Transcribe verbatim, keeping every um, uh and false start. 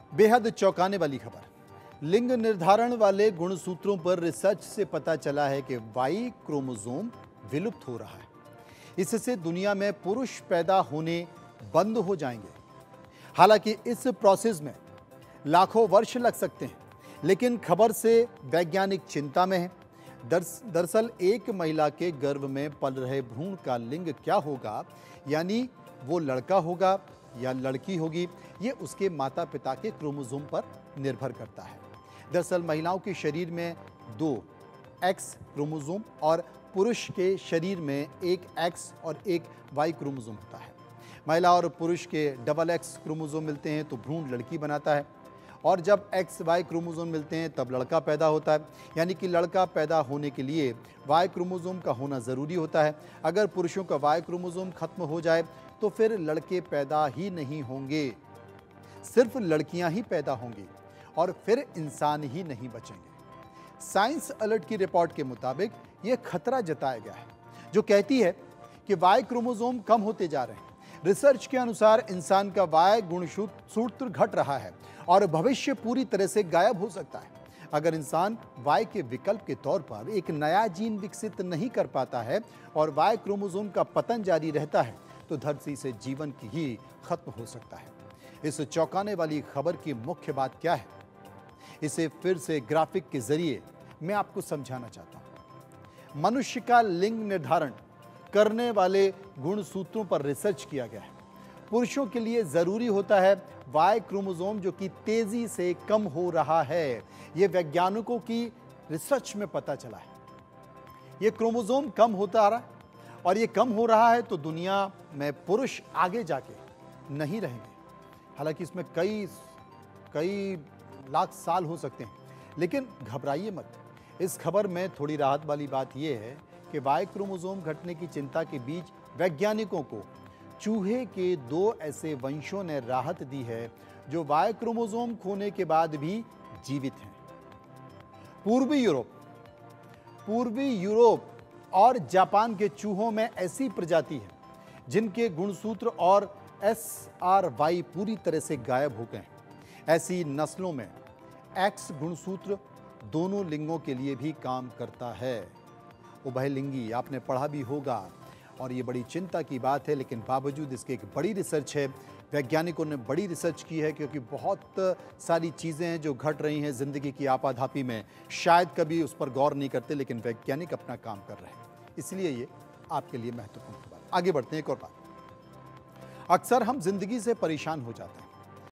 बेहद चौंकाने वाली खबर। लिंग निर्धारण वाले गुणसूत्रों पर रिसर्च से पता चला है कि वाई क्रोमोसोम विलुप्त हो रहा है। इससे दुनिया में पुरुष पैदा होने बंद हो जाएंगे। हालांकि इस प्रोसेस में लाखों वर्ष लग सकते हैं, लेकिन खबर से वैज्ञानिक चिंता में है। दरअसल एक महिला के गर्भ में पल रहे भ्रूण का लिंग क्या होगा, यानी वो लड़का होगा या लड़की होगी, ये उसके माता पिता के क्रोमोसोम पर निर्भर करता है। दरअसल महिलाओं के शरीर में दो एक्स क्रोमोसोम और पुरुष के शरीर में एक एक्स और एक वाई क्रोमोसोम होता है। महिला और पुरुष के डबल एक्स क्रोमोसोम मिलते हैं तो भ्रूण लड़की बनाता है, और जब एक्स वाई क्रोमोसोम मिलते हैं तब लड़का पैदा होता है। यानी कि लड़का पैदा होने के लिए वाई क्रोमोसोम का होना ज़रूरी होता है। अगर पुरुषों का वाई क्रोमोसोम खत्म हो जाए तो फिर लड़के पैदा ही नहीं होंगे, सिर्फ लड़कियां ही पैदा होंगी और फिर इंसान ही नहीं बचेंगे। साइंस अलर्ट की रिपोर्ट के मुताबिक ये खतरा जताया गया है, जो कहती है कि वाई क्रोमोसोम कम होते जा रहे हैं। रिसर्च के अनुसार इंसान का वाई गुणसूत्र घट रहा है और भविष्य पूरी तरह से गायब हो सकता है। अगर इंसान वाई के विकल्प के तौर पर एक नया जीन विकसित नहीं कर पाता है और वाई क्रोमोसोम का पतन जारी रहता है तो धरती से जीवन की ही खत्म हो सकता है। इस चौंकाने वाली खबर की मुख्य बात क्या है, इसे फिर से ग्राफिक के जरिए मैं आपको समझाना चाहता हूं। मनुष्य का लिंग निर्धारण करने वाले गुणसूत्रों पर रिसर्च किया गया है। पुरुषों के लिए जरूरी होता है वाई क्रोमोसोम, जो कि तेजी से कम हो रहा है। यह वैज्ञानिकों की रिसर्च में पता चला है। यह क्रोमोसोम कम होता आ रहा है और ये कम हो रहा है तो दुनिया में पुरुष आगे जाके नहीं रहेंगे। हालांकि इसमें कई कई लाख साल हो सकते हैं, लेकिन घबराइए मत। इस खबर में थोड़ी राहत वाली बात यह है कि वाई क्रोमोसोम घटने की चिंता के बीच वैज्ञानिकों को चूहे के दो ऐसे वंशों ने राहत दी है जो वाई क्रोमोसोम खोने के बाद भी जीवित हैं। पूर्वी यूरोप पूर्वी यूरोप और जापान के चूहों में ऐसी प्रजाति है जिनके गुणसूत्र और एस आर वाई पूरी तरह से गायब हो गए हैं। ऐसी नस्लों में एक्स गुणसूत्र दोनों लिंगों के लिए भी काम करता है। उभयलिंगी आपने पढ़ा भी होगा और ये बड़ी चिंता की बात है, लेकिन बावजूद इसके एक बड़ी रिसर्च है। वैज्ञानिकों ने बड़ी रिसर्च की है, क्योंकि बहुत सारी चीज़ें हैं जो घट रही हैं ज़िंदगी की आपाधापी में। शायद कभी उस पर गौर नहीं करते, लेकिन वैज्ञानिक अपना काम कर रहे हैं, इसलिए ये आपके लिए महत्वपूर्ण बात। आगे बढ़ते हैं एक और बात। अक्सर हम जिंदगी से परेशान हो जाते हैं,